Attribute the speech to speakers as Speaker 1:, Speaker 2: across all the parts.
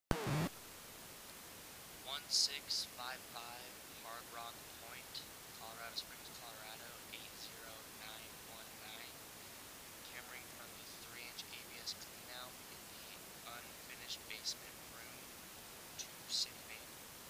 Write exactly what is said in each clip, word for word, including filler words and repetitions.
Speaker 1: one six five five Hard Rock Point, Colorado Springs, Colorado eight zero nine one nine. Cammering from the three inch A B S cleanout in the unfinished basement room to City Main.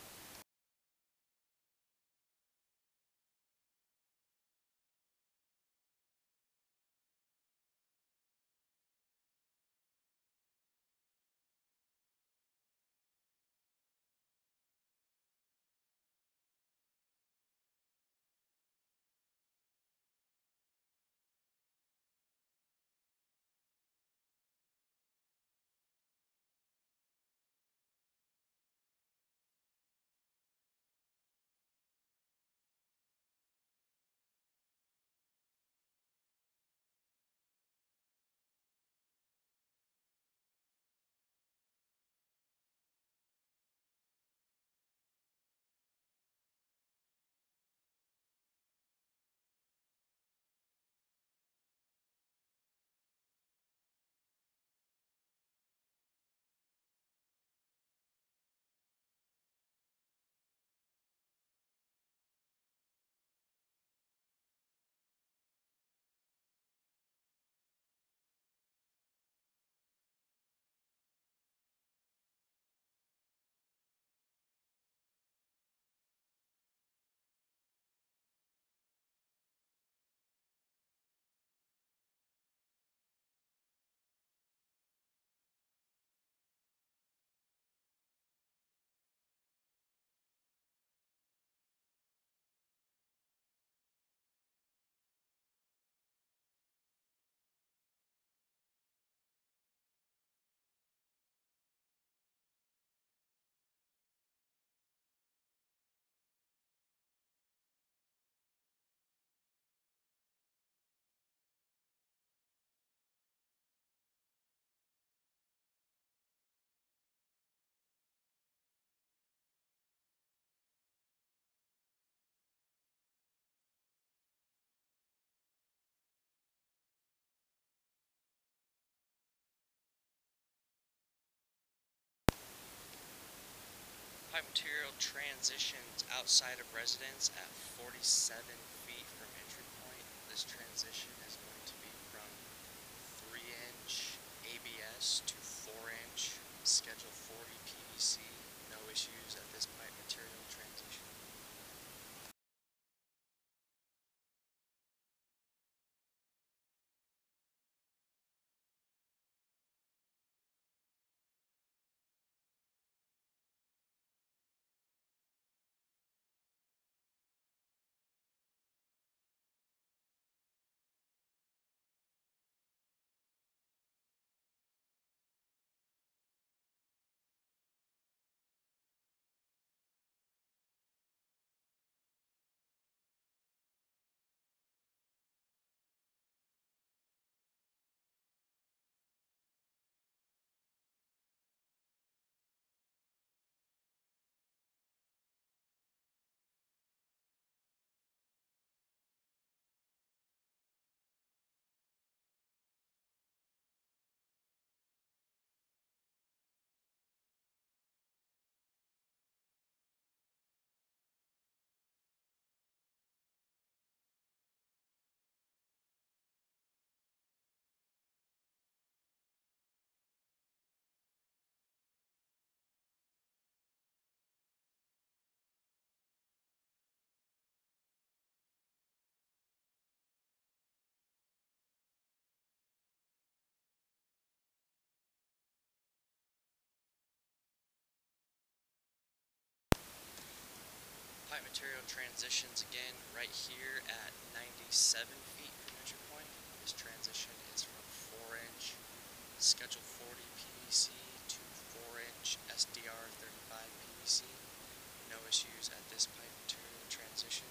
Speaker 1: Pipe material transitions outside of residence at forty-seven feet from entry point. This transition is going to be from three inch A B S to four inch schedule forty P V C. No issues at this pipe material transition. Pipe material transitions again right here at ninety-seven feet from entry point. This transition is from four inch schedule forty P V C to four inch S D R thirty-five P V C. No issues at this pipe material transition.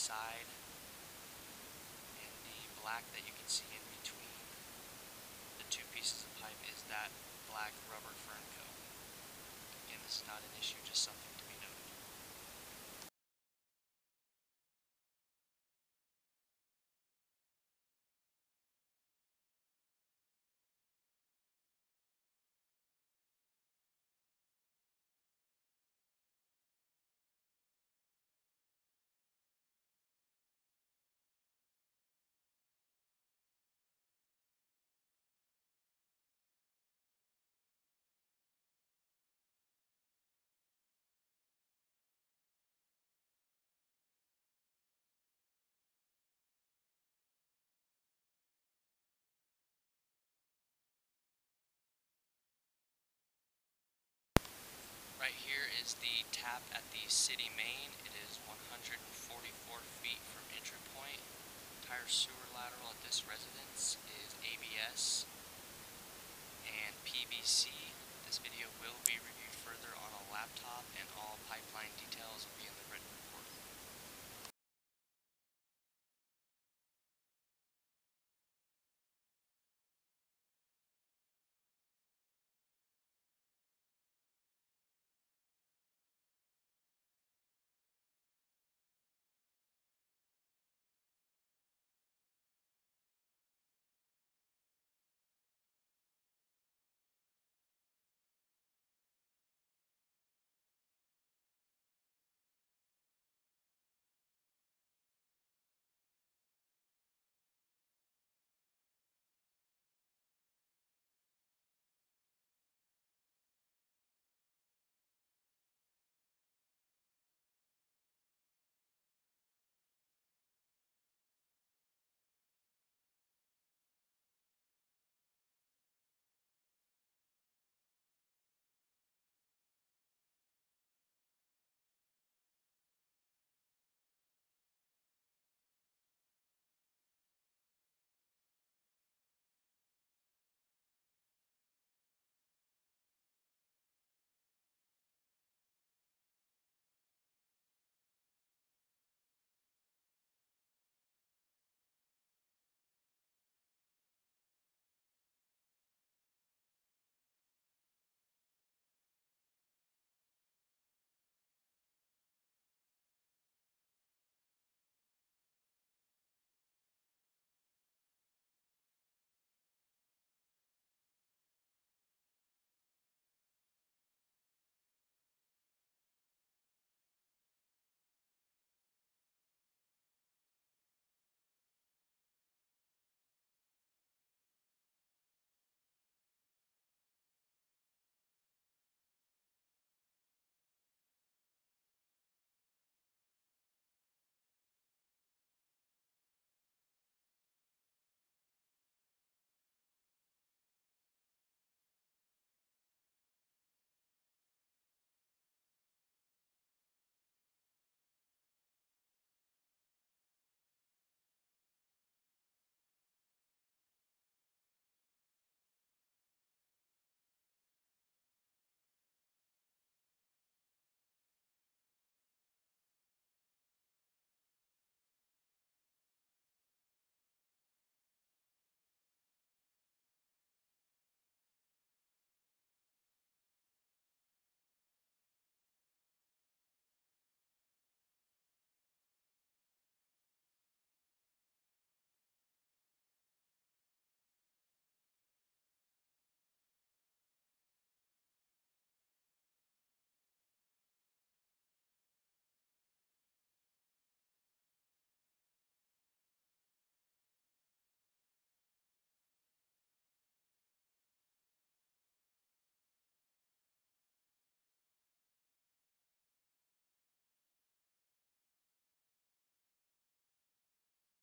Speaker 1: side, and the black that you can see in between the two pieces of pipe is that black rubber fern-co. Again, this is not an issue, just something to be noted. Right here is the tap at the city main. It is one hundred forty-four feet from entry point. Entire sewer lateral at this residence